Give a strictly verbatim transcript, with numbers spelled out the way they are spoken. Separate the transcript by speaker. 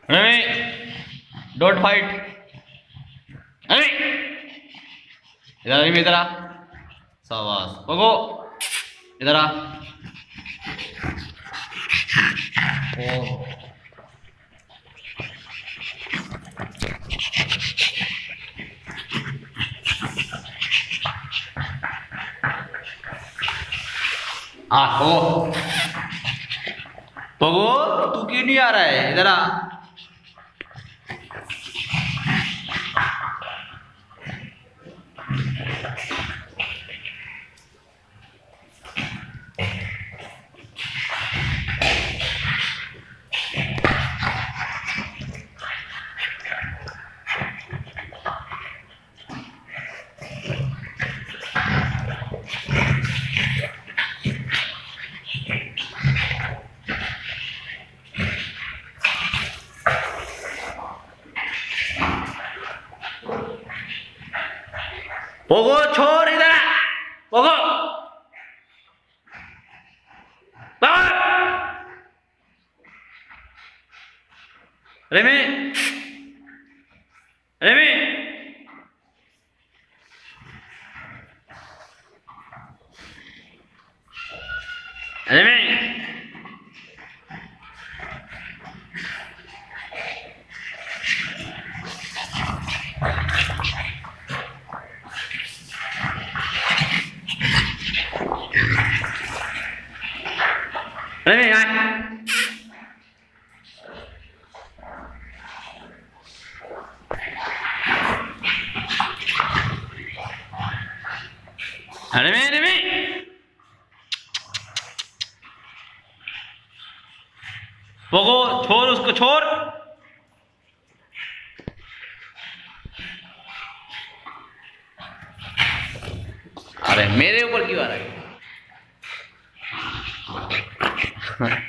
Speaker 1: नहीं don't fight. नहीं इधर इधर आ, शाबाश पगो इधर आ। ओ आखो पगो तू क्यों नहीं आ रहा है, इधर आ। पोगो छोड़ इधर, Pogo Remy Remy Remy Remy आए। रेमी रेमी पोगो छोड़ उसको, छोड़। अरे मेरे ऊपर क्यों आ रहा है?